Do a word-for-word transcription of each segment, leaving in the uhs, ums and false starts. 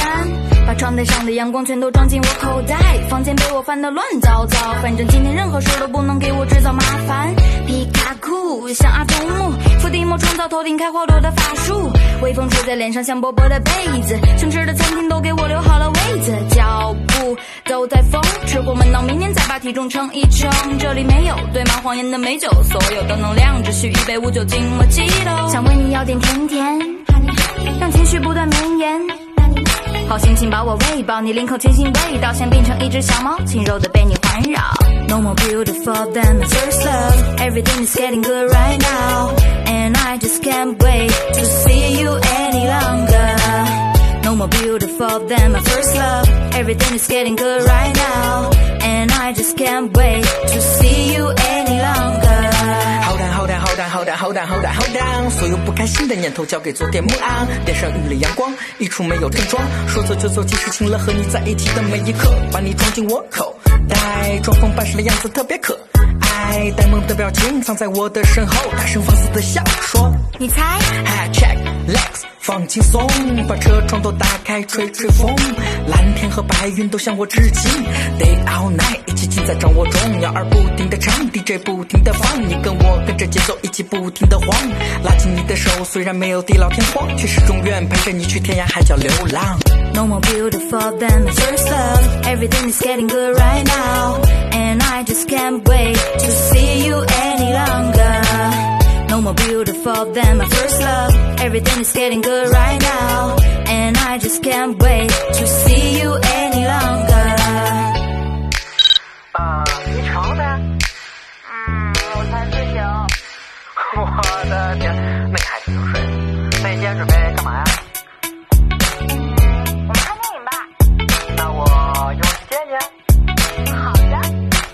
把床单上的阳光全都装进我口袋，房间被我翻得乱糟糟，反正今天任何事都不能给我制造麻烦。皮卡库像阿童木，伏地魔创造头顶开花朵的法术，微风吹在脸上像薄薄的被子，想吃的餐厅都给我留好了位子，脚步都在风，吃货们到明年再把体重称一称。这里没有堆满谎言的美酒，所有的能量只需一杯无酒精莫吉托。想问你要点甜甜，让情绪不断绵延，好心情把我喂饱，你领口清新味道，想变成一只小猫，轻柔的被你环绕。No more beautiful than my first love, everything is getting good right now, and I just can't wait to see you any longer. No more beautiful than my first love, everything is getting good right now, and I just can't wait to see you any longer. Hold on, hold on, hold on, hold on, hold on, hold on, hold on. 所有不开心的念头交给昨天木安，脸上晕了阳光，一出没有症状，说走就走，即使亲了和你在一起的每一刻，把你装进我口袋，装疯扮傻的样子特别可爱，呆萌的表情藏在我的身后，大声放肆的笑说， 你猜 Head check legs 放轻松，把车窗都打开吹吹风，蓝天和白云都向我致敬， Day all night 一起尽在掌握中，摇儿不停的唱 D J 不停的放，你跟我跟着节奏一起不停的晃，拉紧你的手，虽然没有地老天荒，却始终愿陪着你去天涯海角流浪。 No more beautiful than my first love, everything is getting good right now, and I just can't wait to see you any longer. No more beautiful than my first love, everything is getting good right now, and I just can't wait to see you any longer. 啊，你吵呢？嗯，我才睡醒。我的天，那你还挺睡。那你今天准备干嘛呀？ 我们看电影吧。 那我一会儿去接你。 好的。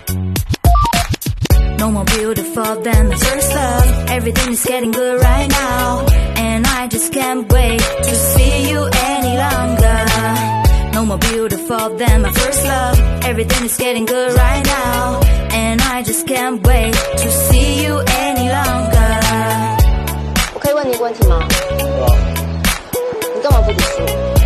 No more beautiful than my first love, everything is getting good right now, and I just can't wait to see you any longer. No more beautiful than my first love, everything is getting good right now, and I just can't wait to see you any longer. 我可以问你一个问题吗？你干嘛不读书？